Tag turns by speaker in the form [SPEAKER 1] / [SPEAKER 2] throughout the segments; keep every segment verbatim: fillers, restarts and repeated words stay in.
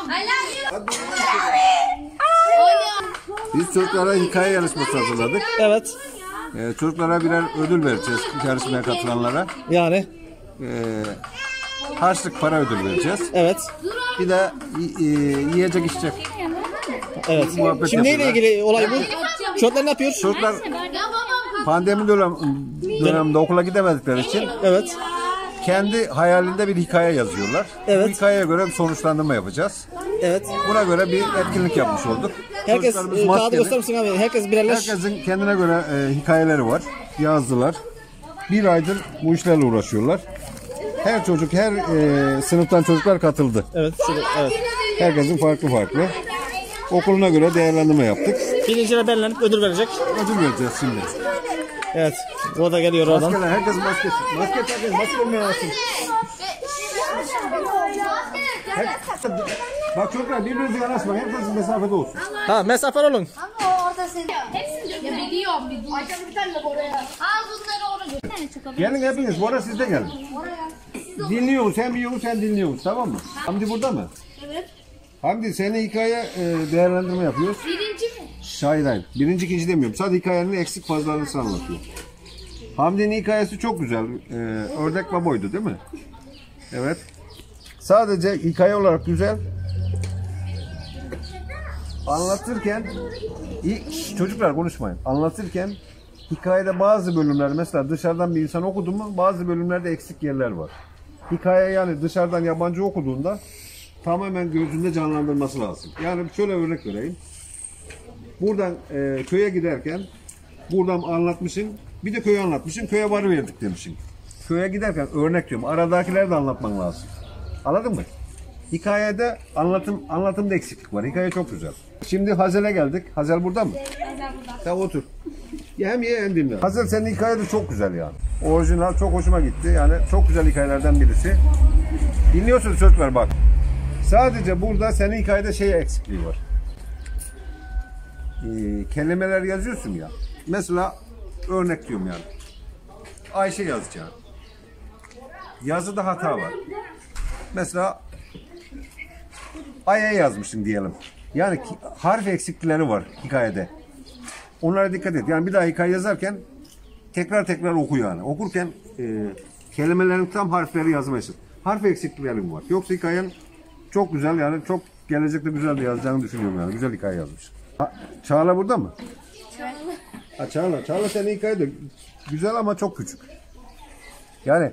[SPEAKER 1] Biz çocuklara hikaye yarışması hazırladık.
[SPEAKER 2] Evet.
[SPEAKER 1] Ee, çocuklara birer ödül vereceğiz yarışmaya katılanlara.
[SPEAKER 2] Yani.
[SPEAKER 1] Ee, harçlık para ödül vereceğiz.
[SPEAKER 2] Evet.
[SPEAKER 1] Bir de e, yiyecek içecek.
[SPEAKER 2] Evet.
[SPEAKER 1] Muhabbet
[SPEAKER 2] Şimdi neyle
[SPEAKER 1] yapıyorlar.
[SPEAKER 2] ilgili olay bu? Çocuklar ne yapıyor?
[SPEAKER 1] Çocuklar pandemi dönem, döneminde okula gidemedikleri için
[SPEAKER 2] Evet.
[SPEAKER 1] kendi hayalinde bir hikaye yazıyorlar.
[SPEAKER 2] Evet.
[SPEAKER 1] Bu hikayeye göre bir sonuçlandırma yapacağız.
[SPEAKER 2] Evet.
[SPEAKER 1] Buna göre bir etkinlik yapmış olduk.
[SPEAKER 2] Herkes
[SPEAKER 1] Çocuklarımız
[SPEAKER 2] e, kağıdı
[SPEAKER 1] maskeli.
[SPEAKER 2] gösterir misin abi? Herkes birerler.
[SPEAKER 1] Herkesin kendine göre e, hikayeleri var. Yazdılar. Bir aydır bu işlerle uğraşıyorlar. Her çocuk, her e, sınıftan çocuklar katıldı.
[SPEAKER 2] Evet. Şöyle, evet.
[SPEAKER 1] Herkesin farklı farklı. Okuluna göre değerlendirme yaptık.
[SPEAKER 2] Birinciler belirlenip ödül verecek.
[SPEAKER 1] Ödül vereceğiz şimdi.
[SPEAKER 2] Evet. O da geliyor oradan.
[SPEAKER 1] Maskeler, herkes maske. Maske takın, maske olmayan alsın. Bak çocuklar birbirinize yanaşmayın. Herkes mesafede olsun.
[SPEAKER 2] Ha, mesafeli olun.
[SPEAKER 3] Ama orada sen hepsini ya biliyorum bir dur. Açalım bir tane de oraya. Ha bunları oraya. Bir tane çok
[SPEAKER 1] Gelin hepiniz. Bu arada siz de gelin. Dinliyorsun, sen biliyorsun, sen dinliyorsun. Tamam mı? Hamdi burada mı?
[SPEAKER 3] Evet.
[SPEAKER 1] Hamdi seninle hikaye e, değerlendirme yapıyoruz.
[SPEAKER 3] Birinci mi?
[SPEAKER 1] Hayır hayır. Birinci ikinci demiyorum. Sadece hikayenin eksik fazlalarını anlatıyor. Hamdi'nin hikayesi çok güzel. Ee, ördek baboydu değil mi? Evet. Sadece hikaye olarak güzel. Anlatırken ilk, çocuklar konuşmayın. Anlatırken hikayede bazı bölümler mesela dışarıdan bir insan okudu mu bazı bölümlerde eksik yerler var. Hikaye yani dışarıdan yabancı okuduğunda tamamen gözünde canlandırması lazım. Yani şöyle örnek vereyim. Buradan e, köye giderken buradan anlatmışsın. Bir de köyü anlatmışsın. Köye varıverdik demişsin. Köye giderken örnek diyorum. Aradakileri de anlatman lazım. Anladın mı? Hikayede anlatım anlatımda eksiklik var. Hikaye çok güzel. Şimdi Hazel'e geldik. Hazel burada mı?
[SPEAKER 3] Hazel burada.
[SPEAKER 1] Tamam otur. Ya hem ye hem dinle. Hazel senin hikaye de çok güzel yani. Orijinal çok hoşuma gitti. Yani çok güzel hikayelerden birisi. Dinliyorsunuz çocuklar bak. Sadece burada senin hikayede şey eksikliği var. Ee, kelimeler yazıyorsun ya. Mesela örnek diyorum yani. Ayşe yazacağım. Yazıda hata var. Mesela Ay'a yazmışsın diyelim. Yani ki, harf eksiklikleri var hikayede. Onlara dikkat et. Yani bir daha hikaye yazarken tekrar tekrar oku yani. Okurken e, kelimelerin tam harfleri yazmayısın. Harf eksikliklerin var. Yoksa hikayen çok güzel yani çok gelecekte güzel de yazacağını düşünüyorum yani. Güzel hikaye yazmış. Ha, Çağla burada mı? Çağla. Ha, Çağla. Çağla senin hikaye de güzel ama çok küçük. Yani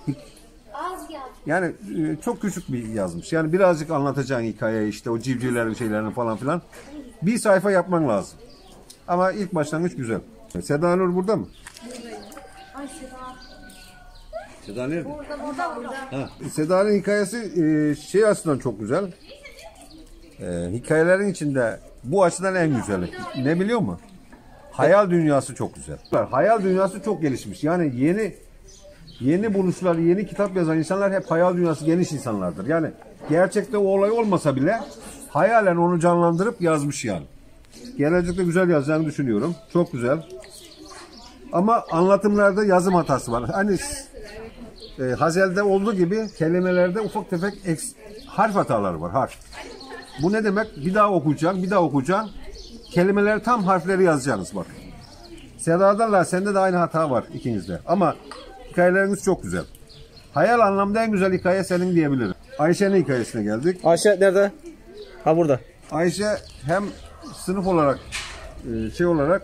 [SPEAKER 3] Az geldi.
[SPEAKER 1] yani e, çok küçük bir yazmış. Yani birazcık anlatacağın hikaye işte o civcivlerin şeylerini falan filan. Bir sayfa yapman lazım. Ama ilk başlangıç güzel. Seda Nur burada mı?
[SPEAKER 3] Ay Seda.
[SPEAKER 1] Seda nerede?
[SPEAKER 3] Burada burada burada.
[SPEAKER 1] Ha. Seda'nın hikayesi e, şey açısından çok güzel. E, hikayelerin içinde bu açıdan en güzeli. Ne biliyor musun? Hayal dünyası çok güzel. Hayal dünyası çok gelişmiş. Yani yeni yeni buluşlar, yeni kitap yazan insanlar hep hayal dünyası geniş insanlardır. Yani gerçekte o olay olmasa bile hayalen onu canlandırıp yazmış yani. Gelecekte güzel yazacağını düşünüyorum. Çok güzel. Ama anlatımlarda yazım hatası var. Hani e, Hazel'de olduğu gibi kelimelerde ufak tefek eks, harf hataları var. Harf. Bu ne demek? Bir daha okuyacaksın, bir daha okuyacaksın. Kelimeleri tam harfleri yazacaksınız bak. Seda'da sende de aynı hata var ikinizde. Ama hikayeleriniz çok güzel. Hayal anlamda en güzel hikaye senin diyebilirim. Ayşe'nin hikayesine geldik.
[SPEAKER 2] Ayşe nerede? Ha burada.
[SPEAKER 1] Ayşe hem sınıf olarak şey olarak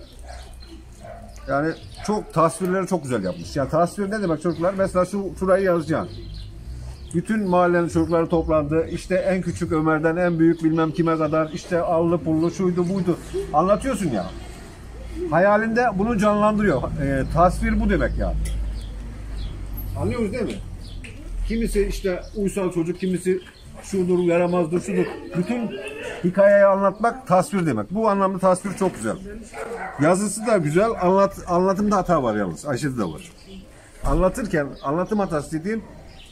[SPEAKER 1] yani çok tasvirleri çok güzel yapmış. Yani tasvir ne demek çocuklar? Mesela şu şurayı yazacaksın. Bütün mahallenin çocukları toplandı. İşte en küçük Ömer'den en büyük bilmem kime kadar işte allı pullu şuydu buydu. Anlatıyorsun ya. Hayalinde bunu canlandırıyor. E, tasvir bu demek yani. Anlıyoruz değil mi? Kimisi işte uysal çocuk, kimisi şudur, yaramazdır, şudur. Bütün hikayeyi anlatmak tasvir demek. Bu anlamda tasvir çok güzel. Yazısı da güzel, anlat, anlatımda hata var yalnız. Ayşe'de de var. Anlatırken, anlatım hatası dediğim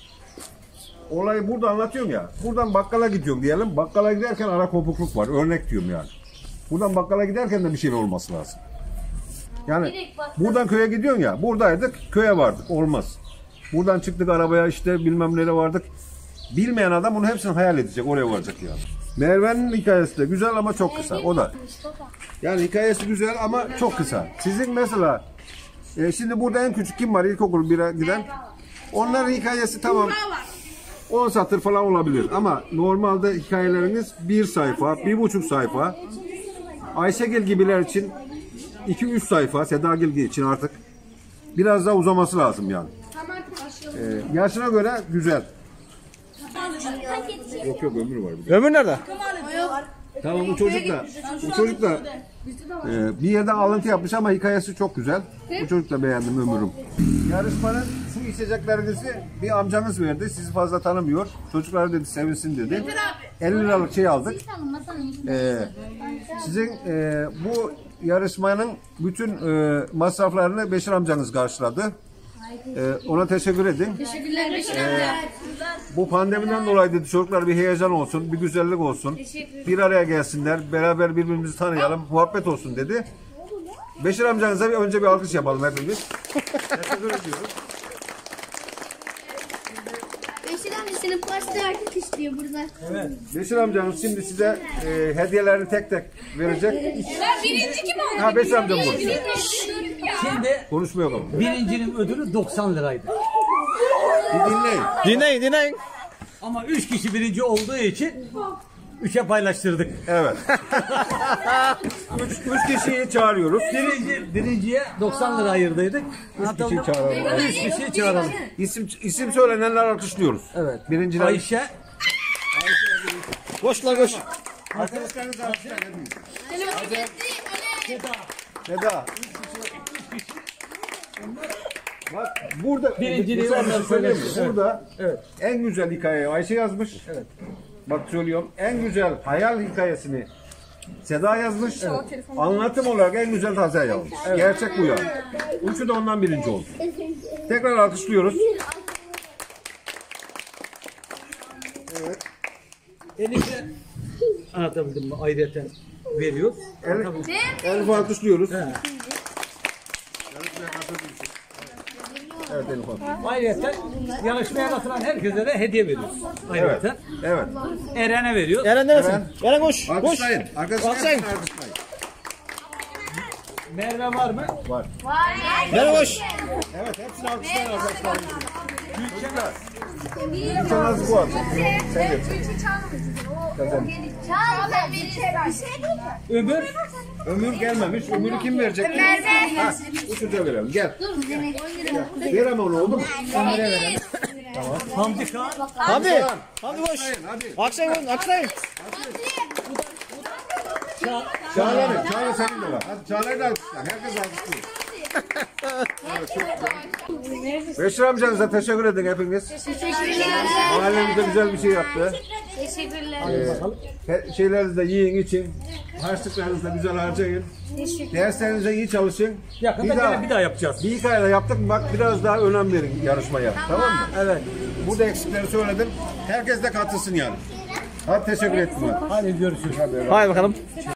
[SPEAKER 1] olayı burada anlatıyorum ya. Buradan bakkala gidiyorum diyelim. Bakkala giderken ara kopukluk var. Örnek diyorum yani. Buradan bakkala giderken de bir şey olması lazım. Yani buradan köye gidiyorsun ya. Buradaydık, köye vardık. Olmaz. Buradan çıktık arabaya işte bilmem nereye vardık. Bilmeyen adam bunu hepsini hayal edecek. Oraya varacak yani. Merve'nin hikayesi de güzel ama çok kısa. O da. Yani hikayesi güzel ama çok kısa. Sizin mesela e, şimdi burada en küçük kim var ilkokul bire giden? Onların hikayesi tamam on satır falan olabilir ama normalde hikayeleriniz bir sayfa, bir buçuk sayfa. Ayşegil gibiler için iki üç sayfa, Sedagil için artık biraz daha uzaması lazım yani. Ee, yaşına göre güzel. Yok yok ömür var. Bir
[SPEAKER 2] Ömür nerede?
[SPEAKER 1] tamam bu çocuk da bu çocuk da e, bir yerden alıntı yapmış ama hikayesi çok güzel. Bu çocuk da beğendim ömürüm. Yarışmanın şu içeceklerinizi bir amcanız verdi. Sizi fazla tanımıyor. Çocuklar dedi sevinsin dedi. elli liralık şey aldık. Ee, sizin e, bu yarışmanın bütün e, masraflarını Beşir amcanız karşıladı. E, ona teşekkür edin.
[SPEAKER 3] Teşekkürler Beşir amca.
[SPEAKER 1] Bu pandemiden dolayı dedi çocuklar bir heyecan olsun, bir güzellik olsun. Bir araya gelsinler, beraber birbirimizi tanıyalım, muhabbet olsun dedi. Beşir amcanıza bir önce bir alkış yapalım hepimiz. Teşekkür ediyoruz.
[SPEAKER 3] Beşir amca senin pasta artık istiyor burada.
[SPEAKER 1] Beşir amcanız şimdi size e, hediyelerini tek tek verecek.
[SPEAKER 3] Ben birinci kim oldu?
[SPEAKER 1] Ha Beşir amcam bu.
[SPEAKER 4] Şimdi
[SPEAKER 1] Konuşma yok ama.
[SPEAKER 4] birincinin ödülü doksan liraydı.
[SPEAKER 1] Bir dinleyin.
[SPEAKER 2] Dinleyin dinleyin.
[SPEAKER 4] Ama üç kişi birinci olduğu için üçe paylaştırdık.
[SPEAKER 1] Evet. üç, üç kişiyi çağırıyoruz.
[SPEAKER 4] Birinci, birinciye doksan lira ayırdıydık.
[SPEAKER 1] Üç kişiyi çağıralım.
[SPEAKER 4] Üç kişiyi çağıralım.
[SPEAKER 1] İsim, isim söylenenler alkışlıyoruz.
[SPEAKER 4] Evet.
[SPEAKER 1] Birinciler.
[SPEAKER 4] Ayşe,
[SPEAKER 2] Koş la koş.
[SPEAKER 1] Arkadaşlarınız alkışlayın. Seda. Bak burada
[SPEAKER 4] Birinciliği
[SPEAKER 1] mesela
[SPEAKER 4] onlar
[SPEAKER 1] bir şey söyleyeyim mi?
[SPEAKER 4] söylemiş.
[SPEAKER 1] Burada
[SPEAKER 4] Evet.
[SPEAKER 1] en güzel hikayeyi Ayşe yazmış.
[SPEAKER 4] Evet.
[SPEAKER 1] Bak söylüyorum. En güzel hayal hikayesini Seda yazmış. Anlatım olarak en güzel Taze yazmış. Gerçek bu yani. Üçü de ondan birinci oldu. Tekrar alkışlıyoruz.
[SPEAKER 4] Elif'e anlatabildim mi? Ayrıyeten veriyor.
[SPEAKER 1] Elif, Elif'i alkışlıyoruz.
[SPEAKER 4] He.
[SPEAKER 1] Evet Elif Hanım.
[SPEAKER 4] Ayrıyeten yarışmaya katılan herkese de hediye veriyoruz.
[SPEAKER 1] Evet.
[SPEAKER 4] Ayrıyeten.
[SPEAKER 1] Evet.
[SPEAKER 4] Eren'e veriyor.
[SPEAKER 2] Eren neresin?
[SPEAKER 1] Eren.
[SPEAKER 2] Eren koş. Koş.
[SPEAKER 1] Alkışlayın. Arkadaşlar
[SPEAKER 2] Alkışlayın.
[SPEAKER 1] hepsini alkışlayın.
[SPEAKER 4] Merve var mı?
[SPEAKER 1] Var.
[SPEAKER 2] Eren koş.
[SPEAKER 1] Evet hepsini alkışlayın arkadaşlar. Çocuklar. Sen nasıl bu akşam? Sen geç. Kazan.
[SPEAKER 4] Ömür.
[SPEAKER 1] Ömür gelmemiş. Ömür'ü kim verecek?
[SPEAKER 3] Merve.
[SPEAKER 1] Ha, bu çocuğa verelim. Gel. Ver ama onu oldu mu?
[SPEAKER 4] Hamdi Kağan.
[SPEAKER 2] Hadi. Hadi koş.
[SPEAKER 1] Hadi.
[SPEAKER 2] Akşayın akşayın.
[SPEAKER 1] Çağlar'ı. Çağlar senin de var. Hadi Çağlar'ı da alkışlar. Herkes alkışlıyor. Evet, çok güzel. Beşir amcanıza teşekkür edin hepiniz.
[SPEAKER 3] Teşekkürler.
[SPEAKER 1] Mahallemizde güzel bir şey yaptı.
[SPEAKER 3] Teşekkürler.
[SPEAKER 1] He- Şeylerinizi de yiyin için. Harçlıklarınızı da güzel harcayın. Derslerinize iyi çalışın.
[SPEAKER 4] Yakında gene bir daha yapacağız.
[SPEAKER 1] Bir hikaye yaptık mı bak biraz daha önem verin yarışmaya. Tamam mı?
[SPEAKER 4] Evet.
[SPEAKER 1] Burada eksikleri söyledim. Herkes de katılsın yani. Hadi teşekkür ettim.
[SPEAKER 4] Hadi görüşürüz.
[SPEAKER 2] Haydi bakalım.